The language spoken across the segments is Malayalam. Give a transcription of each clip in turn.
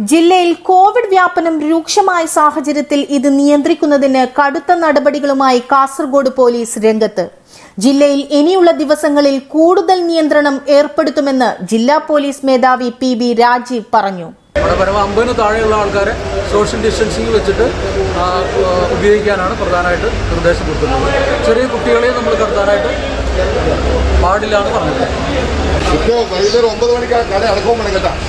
ജില്ലയിൽ കോവിഡ് വ്യാപനം രൂക്ഷമായ സാഹചര്യത്തിൽ ഇത് നിയന്ത്രിക്കുന്നതിന് കടുത്ത നടപടികളുമായി കാസർഗോഡ് പോലീസ് രംഗത്ത്. ജില്ലയിൽ ഇനിയുള്ള ദിവസങ്ങളിൽ കൂടുതൽ നിയന്ത്രണം ഏർപ്പെടുത്തുമെന്ന് ജില്ലാ പോലീസ് മേധാവി PB രാജീവ് പറഞ്ഞു. 50 താഴെയുള്ള ആൾക്കാരെ സോഷ്യൽ ഡിസ്റ്റൻസിംഗ് വെച്ചിട്ട് ഉപയോഗിക്കാനാണ് പ്രധാനമായിട്ട് നിർദ്ദേശം കൊടുക്കുന്നത്. ചെറിയ കുട്ടികളെ നമ്മൾ കടത്താനായിട്ട് പാടില്ല എന്ന് പറഞ്ഞിട്ടുണ്ട്. വൈകുന്നേരം 9 മണിക്ക് കട അടക്കം വേണം കേട്ടോ.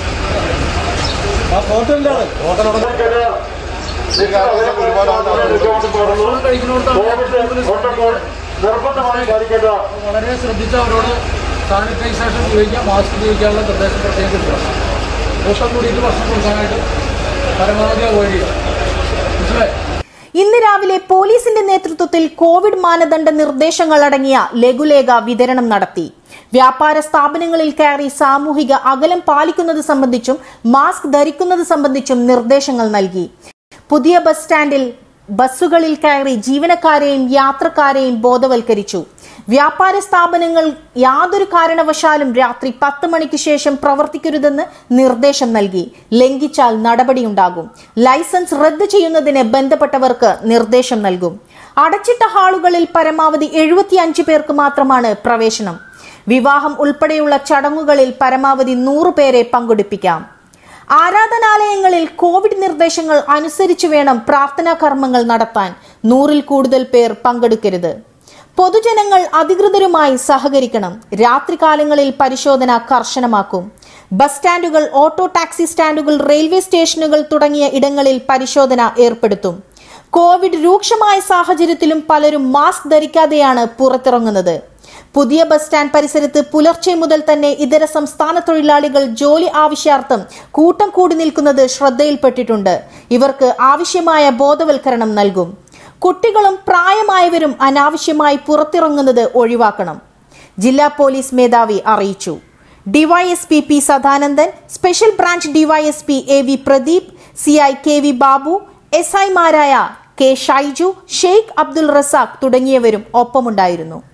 വളരെ ശ്രദ്ധിച്ച് അവരോട് സാനിറ്റൈസേഷൻ ഉപയോഗിക്കാം, മാസ്ക് ഉപയോഗിക്കാനുള്ള നിർദ്ദേശം പ്രത്യേകം കൊടുക്കണം. ഭക്ഷണം കൂടിയിട്ട് ഭക്ഷണം കൊടുക്കാനായിട്ട് പരമാവധി അവോയ്ഡ് ചെയ്യുക. മനസ്സിലായി? ഇന്ന് രാവിലെ പോലീസിന്റെ നേതൃത്വത്തിൽ കോവിഡ് മാനദണ്ഡ നിർദ്ദേശങ്ങൾ അടങ്ങിയ ലഘുലേഖ വിതരണം നടത്തി. വ്യാപാര സ്ഥാപനങ്ങളിൽ കയറി സാമൂഹിക അകലം പാലിക്കുന്നത് സംബന്ധിച്ചും മാസ്ക് ധരിക്കുന്നത് സംബന്ധിച്ചും നിർദ്ദേശങ്ങൾ നൽകി. പുതിയ ബസ് സ്റ്റാൻഡിൽ ബസ്സുകളിൽ കയറി ജീവനക്കാരെയും യാത്രക്കാരെയും ബോധവൽക്കരിച്ചു. വ്യാപാര സ്ഥാപനങ്ങൾ യാതൊരു കാരണവശാലും രാത്രി 10 മണിക്ക് ശേഷം പ്രവർത്തിക്കരുതെന്ന് നിർദ്ദേശം നൽകി. ലംഘിച്ചാൽ നടപടിയുണ്ടാകും. ലൈസൻസ് റദ്ദ് ചെയ്യുന്നതിന് ബന്ധപ്പെട്ടവർക്ക് നിർദ്ദേശം നൽകും. അടച്ചിട്ട ഹാളുകളിൽ പരമാവധി 75 പേർക്ക് മാത്രമാണ് പ്രവേശനം. വിവാഹം ഉൾപ്പെടെയുള്ള ചടങ്ങുകളിൽ പരമാവധി 100 പേരെ പങ്കെടുപ്പിക്കാം. ആരാധനാലയങ്ങളിൽ കോവിഡ് നിർദ്ദേശങ്ങൾ അനുസരിച്ച് വേണം പ്രാർത്ഥനാ കർമ്മങ്ങൾ നടത്താൻ. 100-ൽ കൂടുതൽ പേർ പങ്കെടുക്കരുത്. പൊതുജനങ്ങൾ അധികൃതരുമായി സഹകരിക്കണം. രാത്രികാലങ്ങളിൽ പരിശോധന കർശനമാക്കും. ബസ് സ്റ്റാൻഡുകൾ, ഓട്ടോ ടാക്സി സ്റ്റാൻഡുകൾ, റെയിൽവേ സ്റ്റേഷനുകൾ തുടങ്ങിയ ഇടങ്ങളിൽ പരിശോധന ഏർപ്പെടുത്തും. കോവിഡ് രൂക്ഷമായ സാഹചര്യത്തിലും പലരും മാസ്ക് ധരിക്കാതെയാണ് പുറത്തിറങ്ങുന്നത്. പുതിയ ബസ് സ്റ്റാൻഡ് പരിസരത്ത് പുലർച്ചെ മുതൽ തന്നെ ഇതര സംസ്ഥാന തൊഴിലാളികൾ ജോലി ആവശ്യാർത്ഥം കൂട്ടം കൂടി നിൽക്കുന്നത് ശ്രദ്ധയിൽപ്പെട്ടിട്ടുണ്ട്. ഇവർക്ക് ആവശ്യമായ ബോധവൽക്കരണം നൽകും. കുട്ടികളും പ്രായമായവരും അനാവശ്യമായി പുറത്തിറങ്ങുന്നത് ഒഴിവാക്കണം. ജില്ലാ പോലീസ് മേധാവി അറിയിച്ചു. DYSP P Sadanandan, special branch DYSP AV Pradeep, CI KV Babu, SI മാരായ K ഷൈജു, ഷെയ്ഖ് അബ്ദുൾ റസാഖ് തുടങ്ങിയവരും ഒപ്പമുണ്ടായിരുന്നു.